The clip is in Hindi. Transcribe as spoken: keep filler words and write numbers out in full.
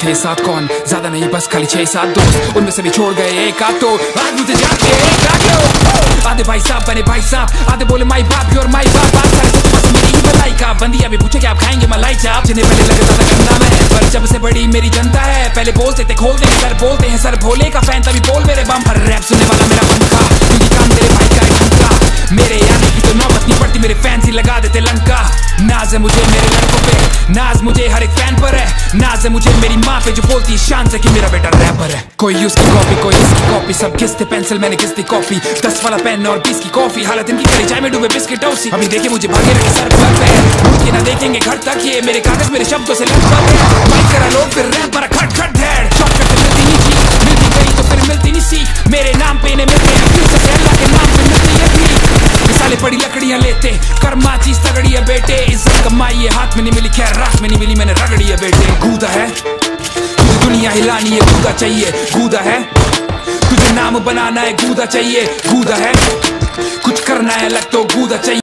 थे साथ कौन, ज्यादा नहीं बस खाली छह सात दोस्त, उनमें से भी छोड़ गए एक आध तो आज मुझे जाके एक लाख लो। आधे भाई साहब बने भाई साहब, आधे बोले माई बाप और माई बाप, बात सारे सच बस मेरी ही भलाई का। बंदिया भी पूछे कि आप खाएंगे मलाई चाप, जिन्हें पहले लगता था गंदा मैं, पर जब से बड़ी मेरी जनता है। पहले बोलते थे खोल देंगे सर, बोलते हैं सर भोले का फैन, तभी बोल मेरे बम। हर रैप सुनने वाला मेरा पंखा, क्योंकि काम तेरे भाई का है झुमका। मेरे आने की तो नौबत नहीं पड़ती, मेरे फैंस ही लगा देते लंका। नाज है मुझे मेरे लड़कों पे, नाज मुझे हर एक फैन पर है, नाज है मुझे मेरी माँ पे जो बोलती है शान से कि मेरा बेटा रैपर है। कोई उसकी कॉपी कोई इसकी कॉपी, सब किसते पेंसिल मैंने किसती कॉपी, दस वाला पेन और बीस की कॉफी, हालत इनकी करी चाय में डूबे बिस्किट टोसी। अभी देखे मुझे भागे रखे सर पर पे, मुझ के ना देखेंगे घर तक ये, मेरे कागज मेरे शब्दों से लगभग है। माइक करा लोग फिर रैप पर खट खट ढेर, शॉर्टकट से मिलती नहीं चीज, मिलती गई तो फिर मिलती नहीं सीख। मेरे नाम पे इन्हें मिलते हैं फिर से अल्लाह के नाम पे मिलती है भीख। साले पड़ी लकड़ियां लेते, कर्मा चीज तगड़ी है बेटे, इज्जत कमाई है हाथ में नहीं मिली, खैर रात में नहीं मिली मैंने रगड़ी है बेटे। गूदा है तुझे दुनिया हिलानी है, गूदा चाहिए गूदा है, तुझे नाम बनाना है गूदा चाहिए, गूदा है कुछ करना है अलग तो गूदा चाहिए।